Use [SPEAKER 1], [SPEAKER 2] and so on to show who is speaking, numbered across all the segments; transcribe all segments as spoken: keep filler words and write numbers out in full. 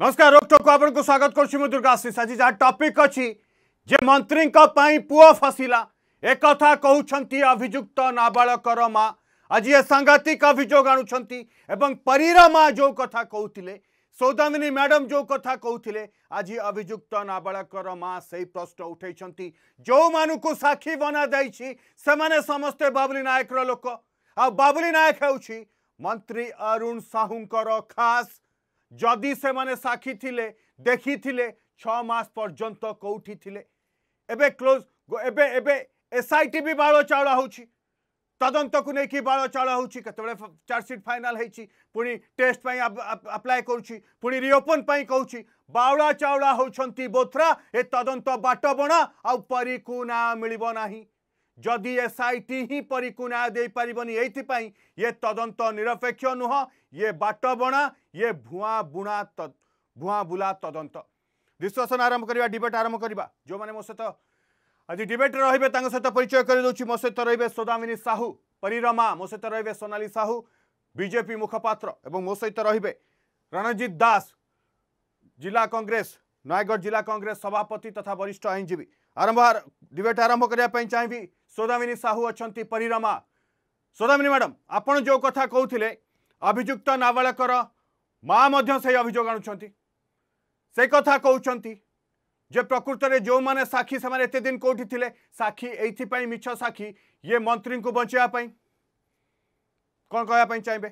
[SPEAKER 1] नमस्कार रोकटोक आपको स्वागत करुँ दुर्गाशीष आज जहाँ टॉपिक अच्छी जे मंत्री पुओ फसिला एक कथा कहते अभियुक्त नाबालकर माँ आज ये सांघातिक अभियोग आणुंट परीर माँ जो कथा कहते सौदामिनी मैडम जो कथा कहते आज अभियुक्त नाबालकर माँ से प्रश्न उठे जो मानू को साक्षी बना से समस्ते बाबुली नायक लोक आ बाबुली नायक हूँ मंत्री अरुण साहूंकर खास जदि से माने साक्षी थिले देखी थिले छ मास पर्यंत कौठी थिले एबे क्लोज एबे एबे एसआईटी भी बाଳ चावला होची तदंत को लेकिन बाଳ चावला होची केतबे चार्जशीट फाइनल हेची पुनी टेस्ट पई अप्लाई करूची पुनी रिओपन पई कहूची बावळा चावला होछंती बोथरा ए तदंत बाट बणा आ परी को ना मिलिबो नाही जदि एसआईटी ही परी को न्याय दे पारिबनी एथिपाई ये तदंत निरपेक्ष नुह ये बाट बणा ये भुआ बुणा तद भुआ बुला तदंत डिस्कशन आरंभ करवा डिबेट आरंभ करवा जो माने मो सहित आज डिबेट रहिबे तांग सहित परिचय कर दउची मो सहित रहिबे सौदामिनी साहू परीरमा मो सहित रहिबे सोनाली साहू बीजेपी मुखपात्र एवं मो सहित रहिबे रणजीत दास जिला कांग्रेस नयगढ़ जिला कांग्रेस सभापति तथा वरिष्ठ आईनजीवी आरंभ डिबेट आरंभ करने चाहिए सौदामिनी साहू अच्छा परीरमा सौदामिनी मैडम आपण जो कथा कहते अभियुक्त नाबालकर माँ से अभियोग आणुंट से कथा कहते जे प्रकृत में जो माने साक्षी से एत दिन कौटी थे साक्षी ये मिछ साक्षी ये मंत्री को बचाई कौन कहना चाहिए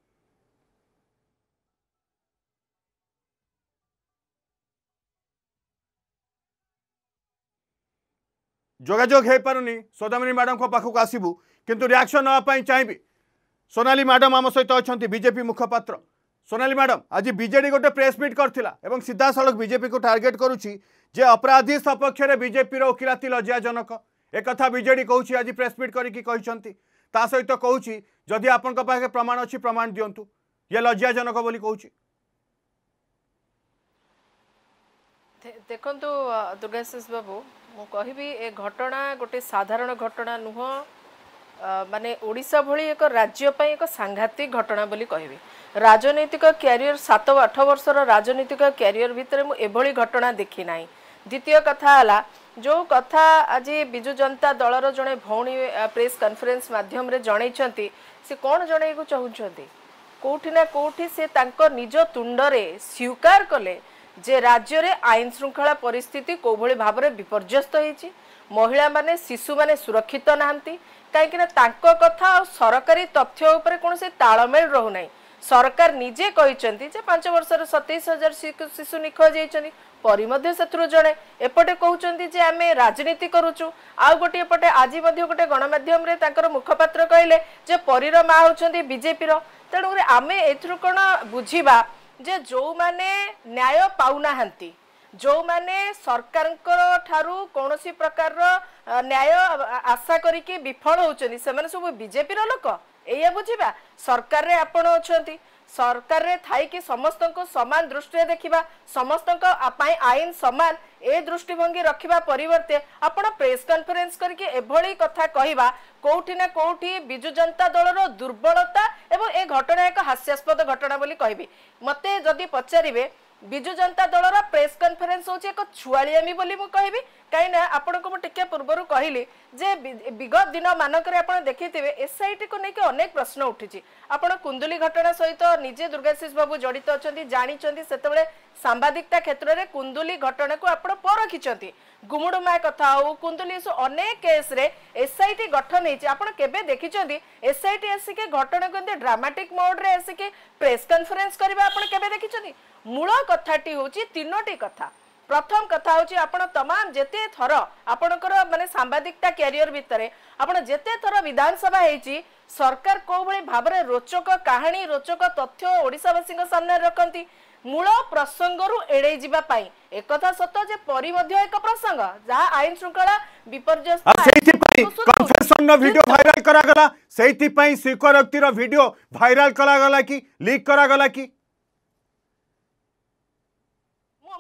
[SPEAKER 1] जोगाजोग हो पारुनी सौदामिनी मैडम को पाखक आसबू किंतु रिएक्शन नापी चाहिए सोनाली मैडम आम सहित अच्छा बीजेपी मुखपात्र सोनाली मैडम आज बीजेडी गोटे प्रेस मीट करथिला एवं सीधा सड़क बीजेपी को टार्गेट करुच्ची जे अपराधी सपक्ष में बीजेपी ओकिलाती लज्जाजनक एक कथा बीजेडी कहूँ आज प्रेस मीट करके सहित कहूँ जदि आपण पाखे प्रमाण अच्छी प्रमाण दिंतु ये लज्जाजनक बोली कहूँ
[SPEAKER 2] देखु दुर्गाशीष बाबू मु कहबी ए घटना गोटे साधारण घटना नुह माने ओडिशा भली एक राज्य पई एक सांघातिक घटना बोली कहबी राजनीतिक कैरियर सात आठ वर्षर राजनीतिक कैरियर भितर मु एभली घटना देखी नाही। द्वितीय कथा हला जो कथा आज बिजु जनता दलर जड़े भौणी प्रेस कॉन्फ्रेंस माध्यम रे जणैछंती से कोन जणैको चाहुछंती कोठी ना कोठी से तांको निज तुंडरे स्वीकार कले जे राज्य रे आईन श्रृंखला परिस्थिति को भली भाव में विपर्यस्त होईची महिला माने शिशु माने सुरक्षित नाहंती कहीं तांको कथा और सरकारी तथ्य उपरे कौन से तालमेल रहू नाही। सरकार निजे कहिसंती जे पांच वर्षर सतैश हजार शिशु निखोज जाइछंती परी मध्ये सेथुरु जणे एपटे कहउचंती जे आमे राजनीति करूचु आ गोटे एपटे आज मध्ये गोटे गणमाध्यम रे तांकर मुखपात्र कहले जे परीर मा होचंती बीजेपी रो तेणु आमे एथुरु कोन बुझिबा जे जो माने न्याय पाउना हंती जो माने सरकार ठारू कौनसी प्रकार न्याय आशा करिके विफल होचनी से माने सब बीजेपी रो लोक एया बुझिबा सरकार रे आपण अछंती सरकार रे थाई कि समस्त को समान दृष्टि देखिबा समस्त को पाई आईन समान ए दृष्टिभंगी रखिबा परिवर्ते आपण प्रेस कॉन्फ्रेंस करके एभली कथा कहिबा कोठी ना कोठी बिजु जनता दलर दुर्बलता एवं ए घटना एक हास्यास्पद घटना बोली कहबी मते जदि पचारिबे बिजु जनता दलर प्रेस कॉन्फ्रेंस होची एक छुआलियामी बोली मु कहबी काई ना आपण को टिके पूर्वरु कहली जे विगत दिन मानक रे आपण देखिथिबे एसआईटी को नेके अनेक प्रश्न उठिची आपण कुंदुली घटना सहित निजे दुर्गाशीष बाबू जड़ित अछंती जानिचंती सेतेबेले सांबादिकता क्षेत्र रे कुंदुली घटना को आपण परखिचंती गुमुडुमा कथा हो कुंदुली सो अनेक केस रे एसआईटी गठन हेची आपण केबे देखिचंती एसआईटी आसिके घटना को ड्रामाटिक मोड रे आसिके प्रेस कॉन्फ्रेंस करबा आपण केबे देखिचंती मूल कथाटी होची तीनोटी कथा प्रथम कथा होची आपण तमाम जेते थर आपणकर माने सांबादिकता कैरियर भितरे आपण जेते थर विधानसभा हेची सरकार को भली भाबरे रोचक कहानी रोचक तथ्य ओडिसावासी सामने रखंती मूल प्रसंगरु एड़े जिबा पाई एक कथा सत जे परि मध्ये एक प्रसंग जहा आईन श्रृंखला विपर्यस्त
[SPEAKER 1] सेति पई कन्फेशन नो वीडियो वायरल करा गला सेति पई स्वीकारोक्ति रो वीडियो वायरल करा गला कि लीक करा गला कि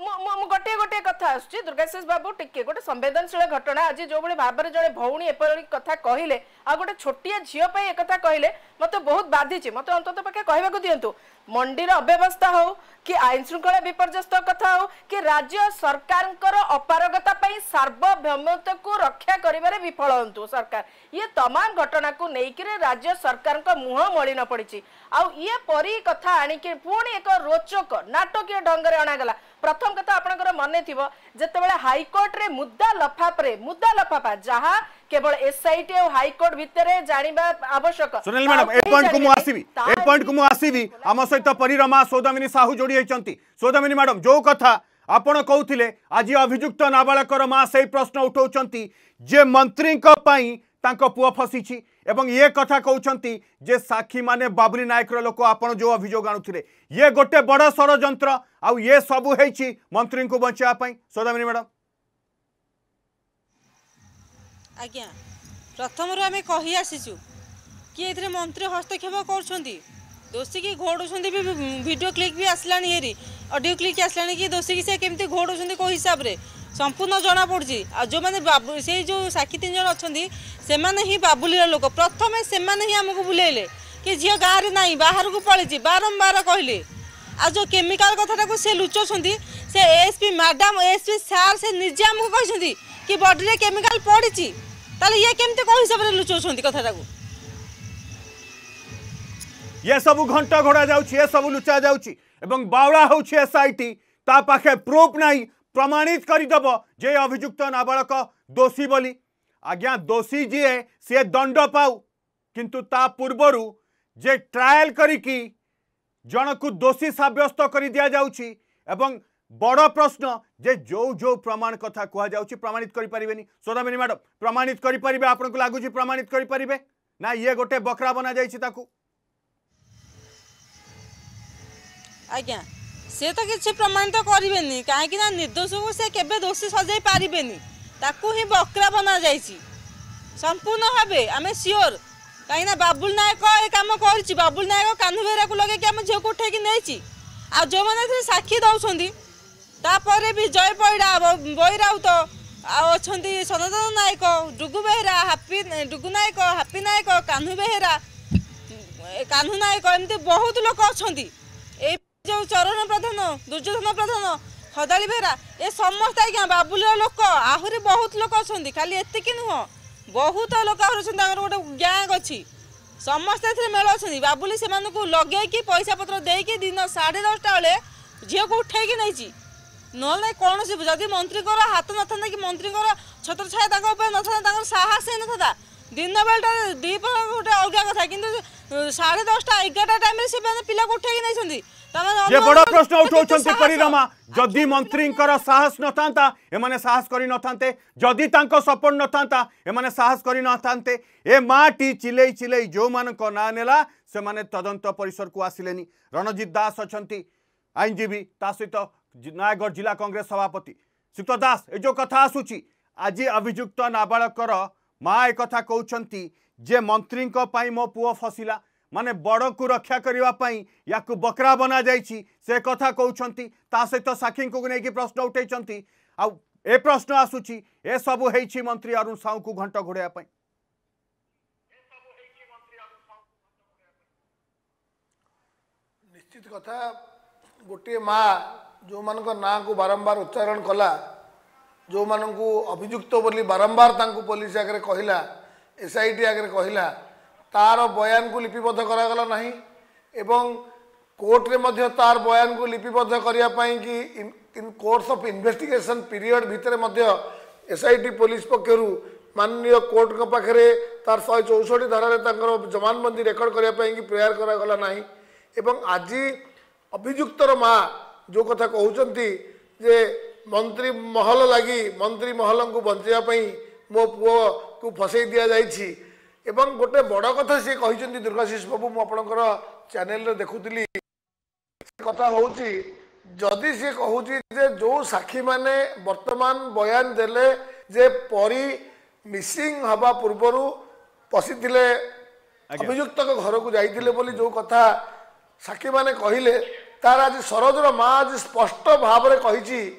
[SPEAKER 2] गोटे गोटे कथा आसुची दुर्गाशीष बाबू टिके गोटे संवेदनशील घटना आज जो भाई भाव में जड़े भौणी एपरी कथा कहले आ गोटे छोटिया झील पर एक कहले मत बहुत बाधिची मत अंत पाखे कहवाक दिंतु मंडीर अव्यवस्था हो कि आईन श्रृंखला विपर्यस्त कथा हो कि राज्य सरकार अपारगता सार्वभौमत्व को रक्षा करिबारे विफल हंतु सरकार ये तमाम घटना को लेकिन राज्य सरकार मुह मलिन पड़ी आउ ये परी कथा आणिके पुणी एक रोचक नाटकीय ढंग से अणागला प्रथम कथा आपनकर मन थिबो जेतेबेले हाईकोर्ट रे मुद्दा लफाफरे मुद्दा लफाफा जहाँ केवल एसआईटी और हाईकोर्ट भितरे जानिबा आवश्यक
[SPEAKER 1] सुनील मैडम ए पॉइंट को मु आसीबी ए पॉइंट को मु आसीबी हम सहित परिरमा सौदामिनी साहू जोड़ी होइचंती सौदामिनी मैडम जो कथा आपण कहउथिले आज अभियुक्त नाबालकर मां से प्रश्न उठाउचंती जे मंत्री को पई तांको पुआ फसीची एवं ये कथा कहउचंती जे साक्षी माने बाबुली नायक रो लोक आपण जो अभियोग आनुथिले ये गोटे बड़ षड़यंत्र आउ ये सब हेछि मंत्री को बचावा पई सौदामिनी मैडम
[SPEAKER 3] आज्ञा प्रथम आम कही आसीचु कि ए मंत्री हस्तक्षेप कर दोषी की घोड़ुंट भी वीडियो क्लिप भी आसला हेरी ऑडियो क्लिप आसला कि दोषी की से केमती घोड़ुंट कौ हिसाब से संपूर्ण जना पड़ी आ जो मैंने बाबू से जो साक्षी तीन जन अच्छा से ही बाबुलीर लोक प्रथम से ही आमको बुलेले कि झील गाँव में ना बाहर को पलि बारंबार कहले आ जो केमिकाल कथा को से लुचाऊँ से एएसपी मैडम एएसपी सार से निजे आमको कहते कि बॉडी रे केमिकाल पड़ी ताले ये केमते को हिसाब रे लुचाउछंती कथा को
[SPEAKER 1] ये सब घंटा घोड़ा जाउछि ये सब लुचा जाउछि एवं बावड़ा होछि एसआईटी ता पाखे प्रूफ नहीं प्रमाणित करि दबो जे अभियुक्त नाबालक दोषी बोली आज्ञा दोषी जी सी दंड पाऊ किंतु ता पूर्वरु जे ट्रायल करिकी जन को दोषी साब्यस्त कर दिया जाउछि एवं बड़ प्रश्न जे जो जो प्रमाण कथा कह जाउछि प्रमाणित करि परिबेनी सौदामिनी मैडम प्रमाणित करि परिबे आपन को लागुछि प्रमाणित करि परिबे ना ये गोटे बकरा बना जाइछि ताकू
[SPEAKER 3] आज्ञा से तो किसी प्रमाणित करेनि कहीं ना निर्दोष को से केबे दोषी सजाई पारिबेनी ताकू ही बकरा बना जाइछि संपूर्ण भावे आम सियोर कहीं ना बाबुल नायक ए काम कर बाबुल नायक कान्हू बेहरा को लगे आम झील को उठेकी नहीं आ जो मैंने साक्षी दौरान तापर भी जय पैड़ा बई राउत अच्छा सनातन नायक डुगु बेहरा हापी डुगु नायक हापी नायक कान्हू बेहरा कान्हू नायक एमती बहुत लोक अच्छा जो चरण प्रधान दुर्योधन प्रधान हदाली बेहरा ये समस्त आज्ञा बाबुलीर लोक आहरी बहुत लोक अच्छा खाली एतिक नुह बहुत लोक आहर गोटे गैंग अच्छी समस्ते मेल अच्छा बाबुली से लगे पैसा पत्र देकी दिन साढ़े दसटा बेले झील को उठेकी नहीं ना ना कौन से जदि मंत्री हाथ न था कि मंत्री छत्र छाया न था साहस ही ना दिन बेलटा दीप गोटे अलग कथा कि साढ़े दसटा एगारटा टाइम से पिला को उठेकी नहीं
[SPEAKER 1] ये बड़ प्रश्न उठाउछंती परिरमा जदि मंत्री साहस न थांता एमाने साहस करि न थांते जदि तांको सपोर्ट न थांता एमाने साहस करि न थांते ए माटी चिलेई चिलेई जो मान को ना नेला से माने तदंत परिसर को आसिलेनी रणजीत दास अछंती आईनजीवी ता सहित नयागढ़ जिला कांग्रेस सभापति श्रीयुक्त दास ए जो कथा आसुची आज अभियुक्त नाबालकर माँ एक कथा कहउछंती जे मंत्री पई मो पुओ फसिला माने बड़ को रक्षा करने या बकरा बना जाइछि से कथा कहउछंती ता सहित साक्षी को लेकिन प्रश्न उठेइछंती आ ए प्रश्न आसुची ए सब हेछि मंत्री अरुण साहू को घंटा घोड़िया पई
[SPEAKER 4] निश्चित कथा गोटे माँ जो मान ना को बारंबार उच्चारण कला जो मान को अभियुक्त बोली बारंबार तांको पुलिस आगे कहला एसआईटी आगे कहला तार बयान को लिपिबद्ध करागला नहीं एवं कोर्ट रे मध्य तार बयान को लिपिबद्ध करिया पाई कि in, in course of investigation period भितर मध्य एसआईटी पुलिस पक्षरु माननीय कोर्ट के पाखरे तार शहे चौसठी धारा जमानबंदी रेकर्ड करिया पाई कि प्रेयर करागला नहीं एवं आज अभियुक्तर माँ जो कथा कहउचंती जे मंत्री महल लगी मंत्री महल को बचाई मो पुओ को फसई दि जाइछि एवं गोटे बड़ कथा सी कहते दुर्गाशीष बाबू मुझे चैनल रे देखुली कथा हूँ जदि सी कहूँ जो साक्षी माने वर्तमान बयान देले जे परी मिसिंग हवा पूर्वर पशिथिले अभियुक्त घर को जाइथिले बोली जो कथा साक्षी माने कहिले तार आज सरोजर माँ आज स्पष्ट भाव में कही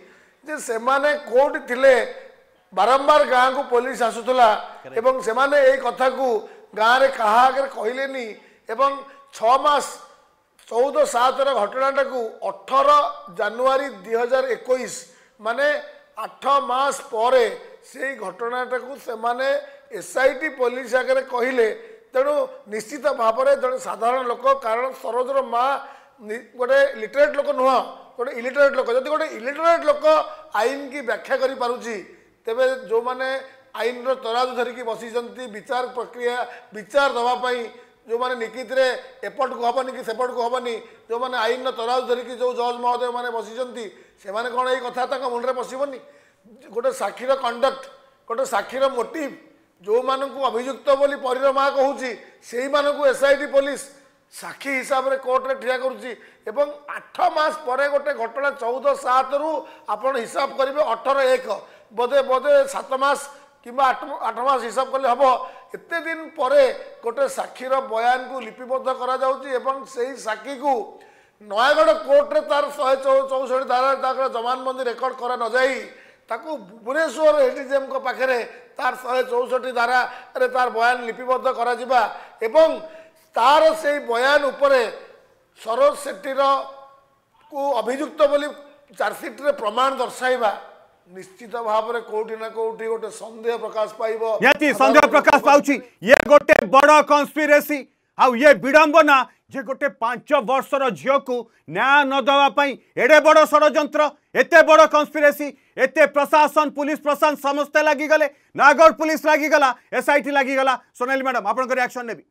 [SPEAKER 4] जे सेमाने कोर्ट थिले बारंबार गाँ को पुलिस आसुला एवं सेमाने ए कथा को गाँव में कहा आगे कहलेनी एवं छ मास चौदह सात घटनाटा को अठर जानुआरी दुई हजार इक्कीस माने आठ मास पर से घटनाटा को सेमाने एसआईटी पुलिस आगे कहले तेणु निश्चित भाव में जड़े साधारण लोक कारण सरोजर माँ गोटे लिटरेट लोक नुह गोटे इलिटरेट लोक जब गोटे इलिटरेट लोक आईन की व्याख्या कर पारुची तेबे जो माने आईन रो तराजू धरिकी बसी विचार प्रक्रिया विचार दवापाई जो माने निकित रे एपट को हबनी कि सेपट को हबनी जो माने आईन रो तराजू धरिकी जो जज महोदय माने बसी से माने कौन ये कथा मुंडे पशबनी गोटे साक्षीर कंडक्ट गोटे साक्षीर मोटिव जो मानू अभियुक्त बोली परीर माँ कहूँ से मानू एसआईटी पुलिस साक्षी हिसाब से कोर्ट रे ठिया करुच्ची एवं आठ मास पर गोटे घटना चौदह सात रु आपण हिसाब करेंगे अठर एक बोधे बोधे सात मास कि आठ आठ मास हिसाब कले हम एत दिन पर गोटे साक्षीर बयान को लिपिबद्ध करा से साक्षी को नयागढ़ कोर्ट रे तार शहे चौसठ धारा जमानबंदी रेकर्ड करा न जाई ताकू भुवनेश्वर एडीजेम को पाखे तार शहे चौसठ धारा रे तार बयान लिपिबद्ध करा जिबा एवं तार से बयान उपरे सरोज सेट्टीर को अभियुक्त बोली चार्जसीट रे प्रमाण दर्शाइबा निश्चित भाव में कोठी ना कोठी गोटे संदेह प्रकाश पाइबो
[SPEAKER 1] यति संदेह प्रकाश पाउची ये गोटे बड़ कन्स्पिरेसी आ ये विडंबना जे गोटे पांच वर्षर झील को न्याय न दवा पाई एडे बड़ षड्यंत्र एते बड़ कन्स्पिरेसी एते प्रशासन पुलिस प्रशासन समस्ते लगी गले नागौर पुलिस लगी गला एसआईटी लगी गला सोनाली मैडम आपन रिएक्शन नेबी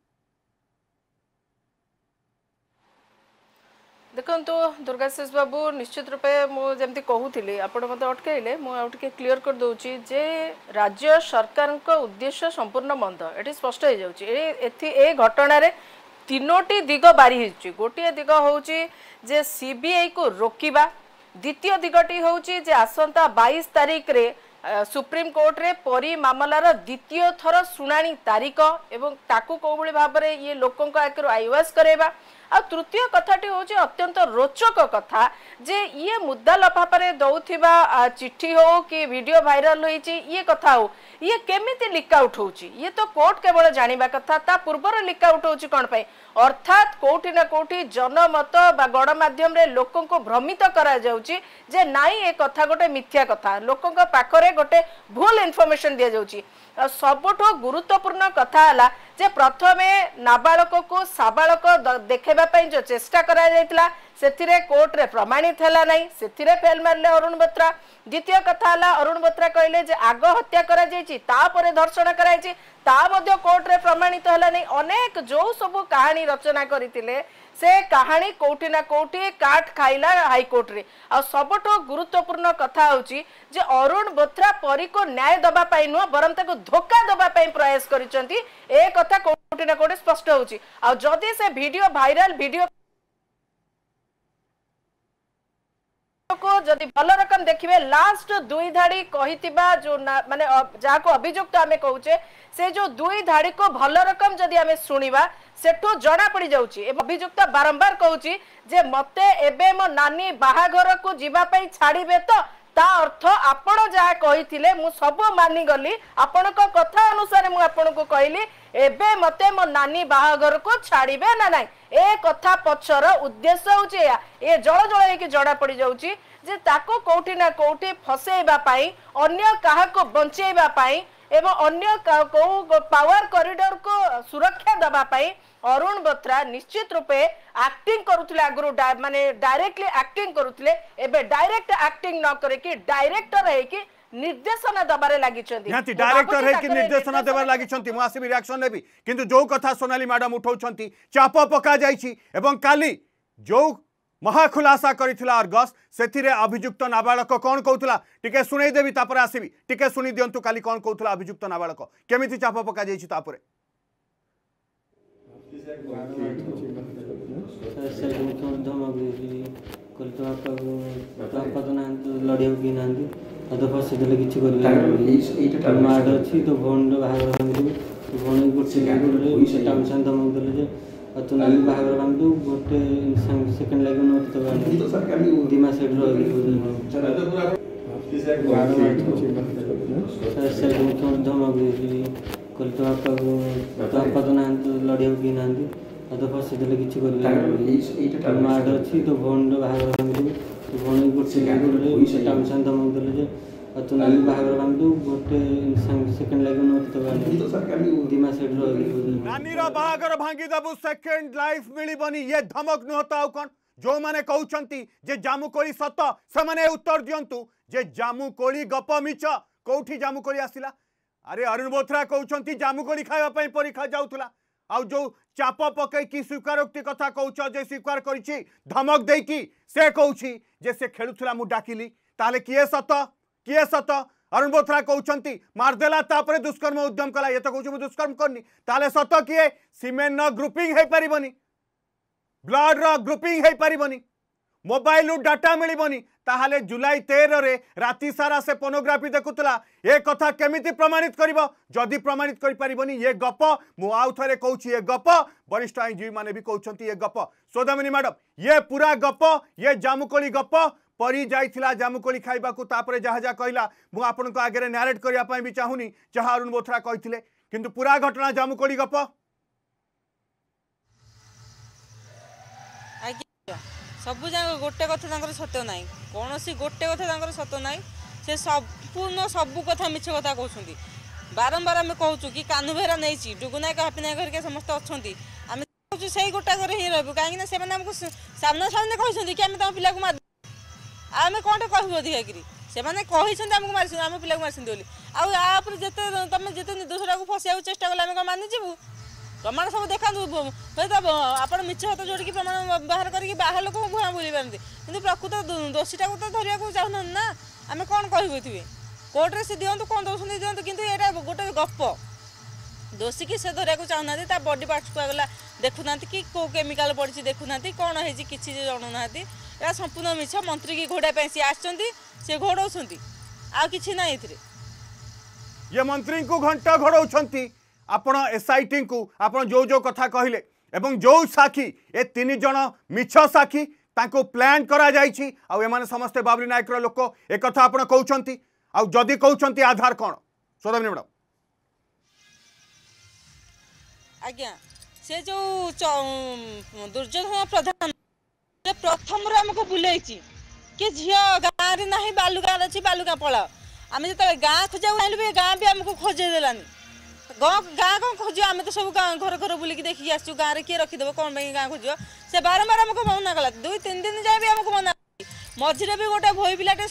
[SPEAKER 2] देखो दुर्गाशेष बाबू निश्चित रूपे मुझे कहूली आप अटकैले मुझे क्लीयर कर दूची जे राज्य सरकार उद्देश्य संपूर्ण मंद ये स्पष्ट हो जाऊँगी ए घटना तीनोटी दिग बारी गोटे दिग हूँ जे सीबीआई को रोकवा द्वितीय दिगटी हूँ जे आसंता बाईस तारीख रे सुप्रीम कोर्ट रे परी मामलार द्वितीय थर शुणाणी तारीख एवं ताकू कौ भाव में ये लोकों आखिर आईवास करेबा आ तृतीय कथाटी हूँ अत्यंत रोचक कथा जे ये मुद्दा लफाफे दौथिबा चिट्ठी हो कि वीडियो भाइराल होईची ये कथा हो ये केमिति लिक आउट होची ये तो कोर्ट केवल जानिबा कथा ता पूर्वर लिक आउट होची कोन पई अर्थात कोठी ना कोठी जनमत बा गणमाध्यम रे लोकों को भ्रमित करा जाउची जे नाई ए कथा गोटे मिथ्या कथा लोकों का पाखरे गोटे भूल इनफॉरमेशन दिया जाउची सबुठो गुरुत्वपूर्ण कथा है जे प्रथमे नाबालक को साबालक देखेबा पई जो चेष्टा करा जायतला सेथिरे कोर्ट रे प्रमाणित हैला नहीं सेथिरे फेल मारले अरुण बोत्रा द्वितीय कथा है अरुण बोत्रा कहले जे आग हत्या करा जायची तापरे धर्षण करायची ता मध्य कोर्ट रे प्रमाणित हैला नहीं अनेक जो सब कहानी रचना करथिले से कहानी कोठी ना कोठी काट खाइला हाईकोर्ट रे आ सबठो गुरुत्वपूर्ण कथा होची जे अरुण बोत्रा परी को न्याय दबा पाई नुह बरम ताको धोखा दबा पाई प्रयास करिसंती ए कथा कोठी ना कोठी स्पष्ट होची आ जदी से वीडियो भाइराल वीडियो को जदि भल रकम देखिए लास्ट दुई धाड़ी कहितिबा जो माने जहाँ को अभियुक्त आमे कहूचे से जो दुई धाड़ी को भल रकम जदि आमे सुनिबा सेठो जना पड़ी जाउची अभियुक्त बारंबार कहूची जे मते एबे मो नानी बाहाघर को जीवा पई छाड़ीबे तो ता अर्थ आपण जहाँ कही मु सब मानी गली आपण को कथा अनुसार मु आपण को कहली एबे मते मो नानी बाहाघर को छाड़ीबे ना नाई ए कथा पछर उद्देश्य होची ए जळ जळ हेकी जड़ा पड़ी जाउची जे ताको कोठी ना कोठी फसेइबा पाई अन्य काहा को बंचेइबा पाई एवं अन्य को पावर कॉरिडोर को सुरक्षा दबा पाई अरुण बोत्रा निश्चित रूपे एक्टिंग करुले आगु माने डायरेक्टली एक्टिंग करुले एबे डायरेक्ट एक्टिंग न करे कि डायरेक्टर है कि निर्देशना दबारे लागि छथि
[SPEAKER 1] याति डायरेक्टर है कि निर्देशना दबारे लागि छथि मु आसी रिएक्शन नेबी किंतु जो कथा सोनाली मैडम उठाउ छथि चाप पका जाईछि एवं काली जो महाखुलासा करिथिला अर्गस सेथिरे अभियुक्त नाबालक कोन कहउतला टिके सुनै देबी तापर आसीबी टिके सुनि दियंतु काली कोन कहउतला अभियुक्त नाबालक केमिति चाप पका जाईछि तापरे
[SPEAKER 5] लड़े कि ना तो फसी देले किछि कर माड अछि तो फोन बाहर भांगि फोन गोटे टाउन सान धमक देले जे तो नहीं बाहर भांगि गोटे सेकंड लागि न तो दिमा सेट रही मुख्यमंत्री धमक देती कहले तो बापा को तो बापा तो ना लड़े कि ना तो फसी देले किसी कर माड़ अच्छी तो भौन बाहर भांगी तो भौन गोटे टाउन साइन धमक देले तो ना बाहर भांगी गोटे सेकेंड लगे दिमा सेठ
[SPEAKER 1] नानी बाहागर भांगी देबू सेकेंड लाइफ मिलबनी ये धमक नुह तो आउ कौन जो माने कहउछंती जे जामुकोली सत से माने उत्तर दियंतु जे जामुकोली गप मिछ कोठी जामुकोली आसिला अरे अरुण बोथरा कहउछंती जामुकोली खाଇବା ପାଇଁ परीक्षा जाउथला आउ जो चाप पकई की स्वीकारोक्ति कथा कहउछ जे स्वीकार करिछि धमक देई की से कहउछि जे से खेलुथला मु डाकिली ताले किए सत किए सत अरुण बोथरा कहउछंती मारदेला तापरे दुष्कर्म उद्यम कला ये तो कहउछ मु दुष्कर्म करनी ताले सत किए सीमेन न ग्रुपिंग हे परिबनी ब्लड रो ग्रुपिंग हे परिबनी मोबाइल डाटा मिलबनी ताहले जुलाई तेरह रे राति सारा से पोर्नोग्राफी देखुतला ए कथा केमिति प्रमाणित करिवो जदि प्रमाणित करि परिबनी ये गप मु आउ थरे कहूची ये गप वरिष्ठ आईनजीवी माने भी कहउछंती ये गप सोदामनी मैडम ये पूरा गप ये जामुकोली गप परी जाइथिला जामुकोली खाइबा को तापरे जहा जा कहला मु आपन को आगे नैरेट करिया पई भी चाहुनी जहा अरुण बोथरा कहिथिले किंतु पूरा घटना जामुकोली गप
[SPEAKER 3] सबू जाक गोटे कथा सत्य ना कौन सी गोटे कथा सत्य ना से संपूर्ण सबू कथा मिछ कथा कहते बारंबार आम कहूँ कि कानू बेहरा नहीं डुगु नायक हापी नायक हरिका समस्त अच्छा आम कहूँ से गोटा घर ही रही कहीं आमको सामना सामने कहते कि आम तुम पिला को मार आम कौन कहूँ अधिक से कहते आमको मारी आम पिला मारी बोली आप जिते तुम जिते निर्दोषटा को फसाइक चेष्टा कले आम कौन मानिजु प्रमाण सब देखा हुए तो आप मिछ हाथ जोड़ी प्रमाण बाहर करके बाहर लोक भुआ बुले पारती कि प्रकृत दोषीटा को तो धरवा को चाहूना ना आम कौन कहू थे कोर्टे से दिंतु कौन दौरान दिंतु कि यहाँ गोटे गप दोषी की से धरवा को चाहूना बॉडी पार्ट्स को गला देखुना कि कौ केमिकाल पड़ी देखुना कौन है किसी जानूना यहाँ संपूर्ण मिछ मंत्री की घोड़ा सी आसे घोड़ाऊँच आ कि ना
[SPEAKER 1] ये मंत्री को घंटा घोड़ाऊँच आपण एसआईटी को आपण जो जो कथा कहले एवं जो साखी ए तीन जन मिछ साखी तांको प्लान करा जाइछि आ एमाने समस्त बाबरी नायक रो लोक ए कथा आपण कहउछंती आ जदी कहउछंती आधार कोन सोदामनी मैडम
[SPEAKER 3] आज्ञा से जो दुर्योधन प्रधान से प्रथम रो हमको बुलेछि कि झिया गाँ रे नाही बालुगा अछि बालुगा पळा आमे जते गाँ खोजाउ आइलबे गाँ भी हमको खोजे देलानी गाँ गाँ कौन खोज आम तो सब गाँ घर घर बुलिक देखिए आसु गाँव में किए रखीदेव कौन गाँ खोज से बारंबार आमको मना कला दुई तीन दिन जाए भी आमको मना मझे भी गोटे भई पिलाटे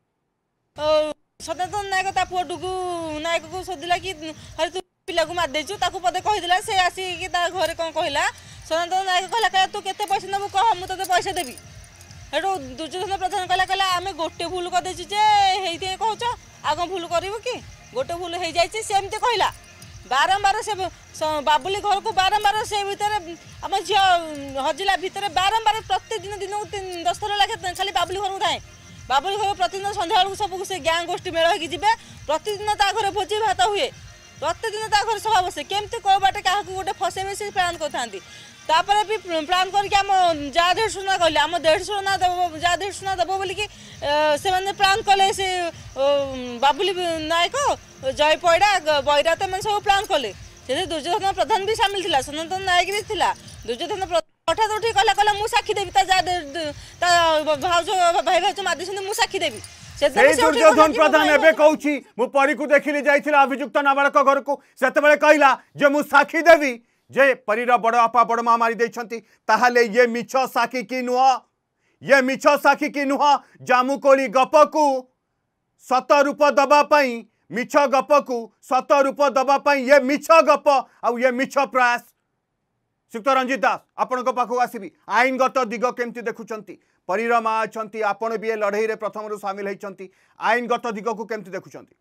[SPEAKER 3] सदानंद नायक ता पुआ डुगु नायक को सोधिला कि हरे तू पिला को मार देचु ताकू पदे कहीदेला से आसिक घरे कौन कहला सदानंद नायक कहला तू केते पैसा नबु कह मु तते पैसा देबी हेटू दुर्योधन प्रधान कहला कहला आम गोटे भूल कर देछि जे हेइते कहउछ आ कौन भूल करिवो कि गोटे भूल हो जाइछि सेमते कहला बारंबार से बाबुली घर को बारंबार से भीतर आम झी हजिला भितर बारंबार प्रत्येक दिन दिन को दस थर लगे खाली बाबुली घर को थाए बाबुली घर प्रतिदिन सन्ध्या बेलू सब से ज्ञान गोष्ठी मेल होगी जी प्रतिदिन ता घर भोजी भात हुए प्रतिदिन ता घर सभा बसे केमती कौ बाटे क्या गोटे फसैबे से प्लान करते तापर भी प्लान करके आम जा देढ़ सुना कहले आम देढ़ सुना देव जा देढ़ सुना देव बोलिकी से मैंने प्लान कले से बाबुली नायक जय पैड़ा बैरात मैंने सब प्लान कले से दुर्योधन प्रधान भी सामिल थिला सनातन नायक भी थिला दुर्योधन हठात उठी कहला कहला मु साक्षी देवी ता जा भाज भाई भाज मादी मु साक्षी देवी
[SPEAKER 1] दुर्योधन प्रधान एबे कहूची मु परी को देखिली जाइथिला अभियुक्त नाबालक घर को सेतेबेले कहला जे मु साक्षी देवी जे परीर बड़ आपा बड़ माँ मारी देछंती ताहले ये मिछ साखी की नुह ये मिछ साखी की नुह जामुकोली गप को सत रूप दबा पई मिछ गप को सत रूप दबा पई ये मिछ गप आउ ये मिछ प्रयास श्रीयुक्त रंजित दास आपण पाखक आसबि आईनगत दिग केमती देखुचंती परीर माँ अच्छी आपण भी लड़ई रे प्रथम रु सामिल होती आईनगत दिग को केमती देखुचंती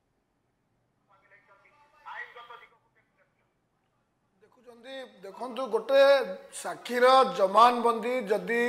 [SPEAKER 4] देखु गोटे साक्षीर जमानबंदी जदि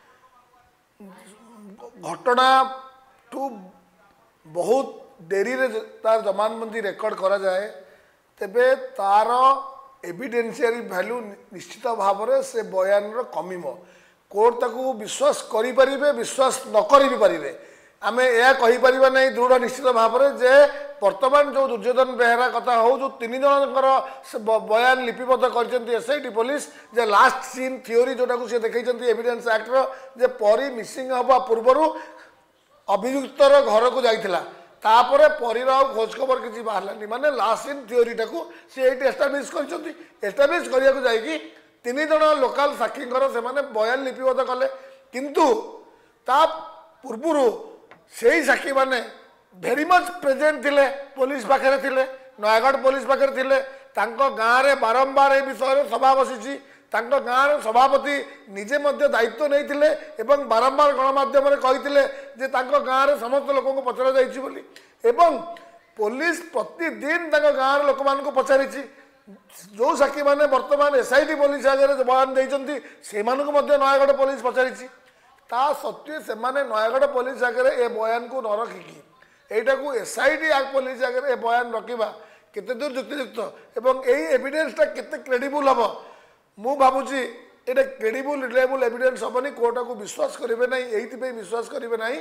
[SPEAKER 4] घटना ठू बहुत डेरी रे तार जमानबंदी रेकर्ड करा जाए तेबे तार एविडेंशियरी वैल्यू निश्चित भाव में से बयान कमिम कोर्ट ताकू विश्वास करें विश्वास न करी पारे आमे या कहि परिबा नै दृढ़ निश्चित भाव में जे वर्तमान जो दुर्योधन बेहरा कथा हो जो तीन जनकर बयान लिपिबद्ध कर एसआईटी पुलिस जे लास्ट सीन थ्योरी जोटा को से देखई एविडेंस एक्ट रो जे परी मिसिंग हवा पूर्वर अभियुक्तर घर को जाइथिला तापर परीर खोज खबर किसी बाहर माने लास्ट सीन थ्योरी टाको से एस्टाब्लिश कर एस्टाब्लिश करिया को जाइकी तीन जन लोकल साक्षींकर से माने बयान लिपिबद्ध कले किंतु ता पूर्वर से ही साक्षी माने भेरी मच प्रेजेंट थिले पुलिस पाखे थिले नयागढ़ पुलिस पाखे थिले तांको गाँव में बारंबार ए विषय सभा बसी गाँव सभापति निजे मध्य दायित्व नहीं थिले एवं बारंबार गणमाध्यम कही जे तांको गाँव में समस्त लोक को पचरा जाइछि बोली एवं पुलिस प्रतिदिन गाँव लोक मान पचारि जो साक्षी मैंने बर्तमान एसआईटी पुलिस आगे बयान देइछन्ति से नयागढ़ पुलिस पचारि ता सत्वे से नयागढ़ पुलिस आगे ए बयान को न रखिकी एटा को एसआईटी पुलिस आगे ए बयान रखा केते दूर युक्तियुक्त एवं यही एविडेंसटा केते क्रेडिबल हम मु भावुची एटा क्रेडिबल रिलायबल एविडेंस हेनी कोर्टा को विश्वास करेंगे ना ये विश्वास करेंगे ना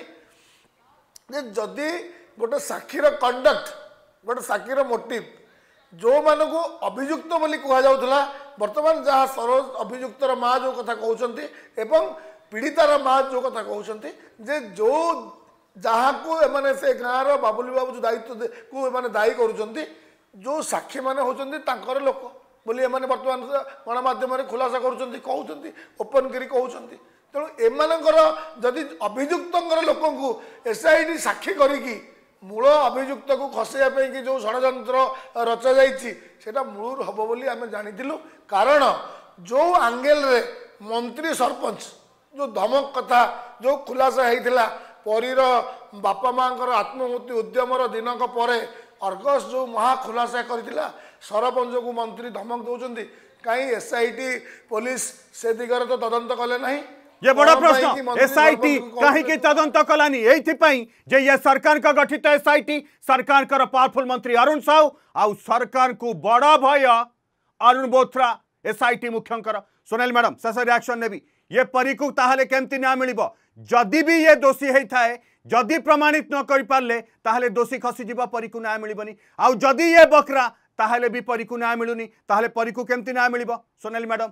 [SPEAKER 4] जे जदि गोटे साक्षीर कंडक्ट गोटे साक्षीर मोटिव जो मान को अभियुक्त बोली कहुला बर्तमान जहाँ सरोज अभियुक्तर माँ जो कथा कहते एवं पीड़ितार माँ जो कथा कहते जे जो जहाँ को एमाने से गाँव बाबुली बाबू जो दायित्व को एमाने दायी करुँच जो साक्षी मैंने होकर लोक बोली एमाने बर्तमान गणमाध्यम खुलासा करुँच कहते ओपन करी कहते तेणु एमानकर जदि अभियुक्त लोक एसआईटी साक्षी करी मूल अभियुक्त को खसैया कि जो षड्यंत्र रचा जाटा मूल हम बोली आम जानी कारण जो आंगेल रे मंत्री सरपंच जो धमक कथा जो खुलासा होता परीर बापा माँ आत्महत्या उद्यमर दिनक पर अर्गस जो महा खुलासा करथिला सरपंच को मंत्री धमक दौरान कहीं एसआईटी पुलिस से दिगरे तो तदंत कले नहीं
[SPEAKER 1] ये बड़ा प्रश्न एसआईटी कहीं की तदंत कलानी एइथिपई जे ये सरकार का गठित एसआईटी सरकार का पावरफुल मंत्री अरुण साहू आउ सरकार को बड़ा भय अरुण बोथरा एसआईटी मुख्यंकर सोनाली मैडम शेष रिएक्शन ने भी ये परी को ताहले केमती न्याय मिलिबो जदि भी ये दोषी होता है जदि प्रमाणित न कर पारे ताहले दोषी खसीज परी को न्याय मिलबनी आउ जदि ये बकरा ताहले भी परी को न्याय मिलुनी ताहले परी को केमती न्याय मिलिबो सोनाली मैडम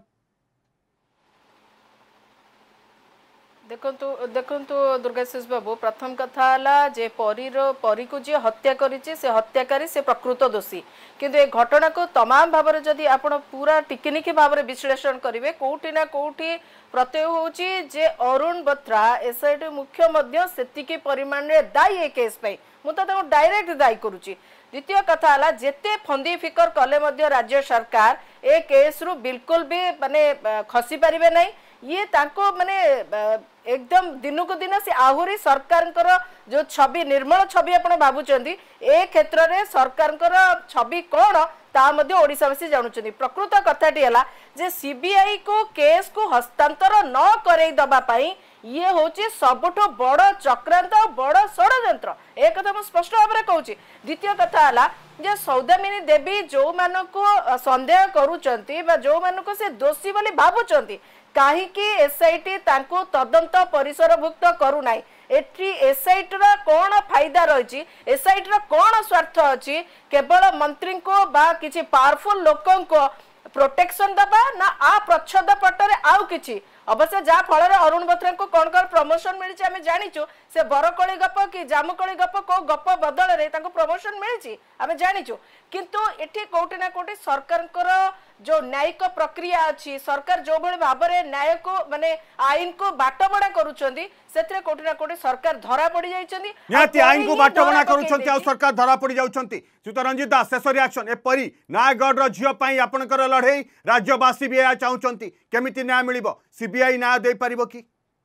[SPEAKER 2] देखंतु देखंतु दुर्गाशीष बाबू प्रथम कथा हला जे परीर परी को जे हत्या करिछि से हत्याकारी से प्रकृत दोषी किंतु ए घटना को तमाम भाव में जदि आपण पूरा टिकनिकी भाव में विश्लेषण करेंगे कोठी ना कोठी प्रत्यय होची जे अरुण बत्रा एसआईटी मुख्य मध्य सेतिकी परिमाण रे दायी ए केस पे मु तो डायरेक्ट दायी करूची द्वितीय कथा हला जेते फंदी फिकर कले मध्य राज्य सरकार ए केस रु बिल्कुल भी माने खसी परिबे नहीं ये तांको माने एकदम दिन को दिन से आहुरी सरकार जो छवि निर्मल छवि आपण भावुचंदी ए क्षेत्र रे सरकार छवि कौन ता मध्य ओडिशावासी जानुचंदी प्रकृत कथाटी हला जे सीबीआई को केस को हस्तांतर न करई दबा पाई ये होची सबठो बड़ चक्रांत बड़ षड्यंत्र एक कथा मैं स्पष्ट भाव में कहूँ द्वितीय कथा हला जे सौदामिनी देवी जो मानको संदेह करूचंती बा जो मानको से दोषी बोली भावुचंती कहीं एसआईटी तांको तदंत परिसरभुक्त करू नाही एठी एसआईटी रा कौन फायदा रही एसआईटी रा कौन स्वार्थ अच्छी केवल मंत्री को बा किसी पावरफुल लोकों को प्रोटेक्शन दबा ना आ प्रच्छद पटरे आउ किछि अवश्य जहाँ फल अरुण बत्रा को कौन कौन प्रमोशन मिली आम जाचु से बरकली गप कि जामुकली गप कौ गप बदल में प्रमोशन मिली आम जाचु किंतु एठी कोटी ना कोटी सरकार जो न्यायिक प्रक्रिया अच्छी सरकार जो भाई भाव में न्याय को माने आईन को बाटबणा करुछंती सेतरे कोटी ना कोटी सरकार धरा पड़ी जाइछंती
[SPEAKER 1] निहाती आईन को बाटबणा करुछंती आ सरकार धरा पड़ी जाउछंती सुतरंजित दास शेष रिएक्शन ए परी नयागढ़ रो झियो पई आपनकर लड़ई राज्यवासी भी या चाहुचंती केमिति न्याय मिलिबो सीबीआई न्याय दे परिबो की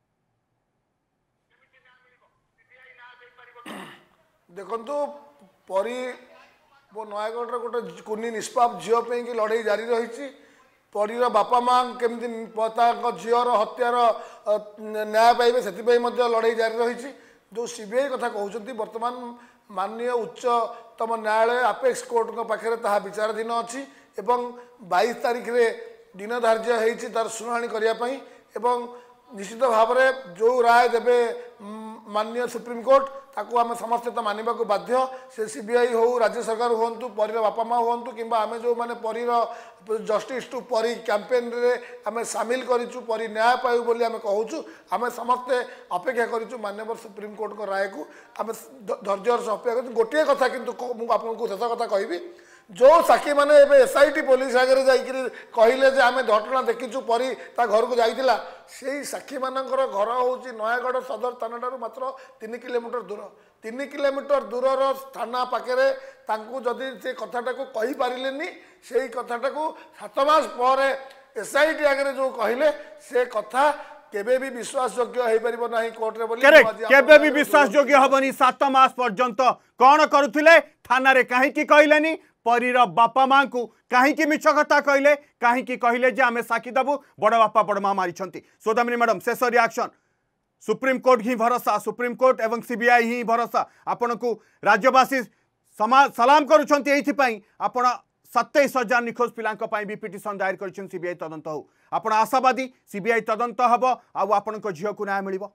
[SPEAKER 4] देखंतु परी वो नयागढ़ गोटे कुनी निष्पाप झील कि लड़ई जारी रही परीर बापा माँ केमती झीर हत्यार न्याय पाइबे से लड़ई जारी रही जो सीबीआई कथा कहते बर्तमान माननीय उच्चतम न्यायालय आपेक्स कोर्ट पाखे ता विचाराधीन अच्छी बाईस तारीख रे दिन धार्य होती तार शुणाणी करने निश्चित भाव में जो राय देवे माननीय सुप्रीमकोर्ट ताकू आम समस्ते तो मानवा बाध्य से सीबीआई हो राज्य सरकार हूँ परीर बापा माँ हूँ कि आम जो मैंने परीर जस्टिस टू परी कैंपेन रे आम सामिल करूँ परी न्याय पाऊ बोली आम कहूँ आम समस्ते अपेक्षा करूँ माननीय सुप्रीमकोर्ट राय को आम धैर्य से अपेक्षा कर गोटे कथा किंतु मुझे आपको शेष कथा कहि जो साक्षी मैंने एसआईटी पुलिस आगे जाकर कहले जे आम घटना देखीचु परी ता घर को जाइतिला से साक्षी मानकर घर हूँ नयागढ़ सदर थाना ठारू मात्र तीन किलोमीटर दूर तीन किलोमीटर दूरर थाना पाखे जदि से कथाटा को कही पारे से कथाटा को सात मास पर एसआईटी आगे जो कहले से कथा केबे भी विश्वास योग्य हो पारिबो नाही कोर्ट रे बोली
[SPEAKER 1] केबे भी विश्वास योग्य हबनी सात मास पर्यंत कौन करुथिले थाना रे काहे की कहलेनी परीर बापा माँ को कहीं मिछ कथा कहले कहीं कहले जे आमे साक्षी दबु बड़ बापा बड़ माँ मारी सौदामिनी मैडम शेष रिएक्शन सुप्रीम कोर्ट ही भरोसा सुप्रीम कोर्ट एवं सीबीआई ही भरोसा आपण को राज्यवासी सलाम करुछंती एथि आपण सत्ताईस हजार निखोज पिलांक पई भी पिटिशन दायर करिछन सीबीआई तदंत हो आपण आशावादी सीबीआई तदंत हबो आ आपण को झियो को न्याय मिलिबो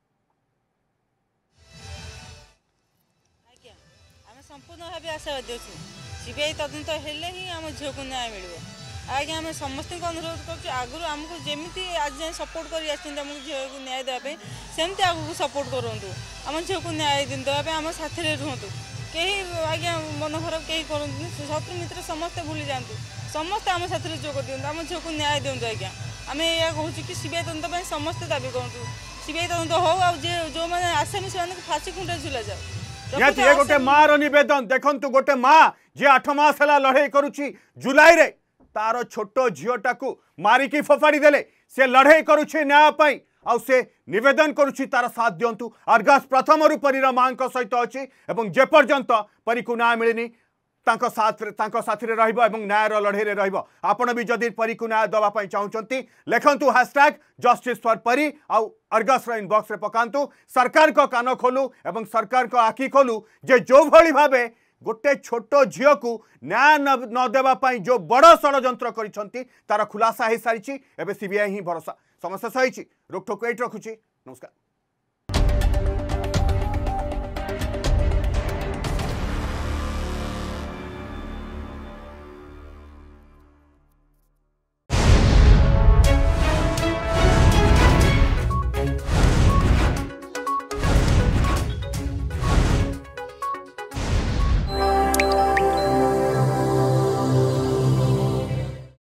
[SPEAKER 3] आज्ञा आमे संपूर्ण भाबे आशावादी अछि सीबीआई तदंत हेले ही आम झील को न्याय मिल आज्ञा आम समस्त अनुरोध कर आगु आमको जमी आज जाए सपोर्ट कर झील को न्याय देवाई सेमती आगू सपोर्ट करूँ आम झील को न्याय देवाई आम साथी रुहतु कहीं आज्ञा मन खराब कहीं करूँ शत्रु मित्र समस्ते भूली जातु समस्ते आम साथी जोग दिखाँ आम झील को न्याय दिंतु आज्ञा आम यह कहूँ कि सीबीआई तदंत समस्ते दाबी करूँ सीबीआई तदंत हो जो मैंने आसामी से फाँसी खुंटा झुला जाओ
[SPEAKER 1] ये गोटे माँ रवेदन देखु गोटे माँ जी आठ मास है लड़े करुच्ची जुलाई रे तार छोट झीटा को मारिकी फोपाड़ी देले से लड़े करुच्ची न्याय आउ से निवेदन करुच्ची तार साथ दिंतु अर्गास प्रथम रु परीर माँ सहित अच्छी जेपर्यंत परी को न्याय मिलनी तांको साथ तांको साथी रे रहइबो एवं न्यायर लड़े रे रहइबो आपण भी जदि परी को न्याय दवा पई चाहउचंती लेखंतु हैशटैग जस्टिस फॉर परी आउ अर्गस रे इनबॉक्स रे पकांतु सरकार को कान खोलू एवं सरकार को आखि खोलू जे जो भली भाबे गोटे छोट झील को न्याय न देवा पई जो बड़ षड्यंत्र करिसंती तार खुलासा हो सारी एवं सीबीआई ही भरोसा समस्या सही रोकठोक एट रखुची नमस्कार।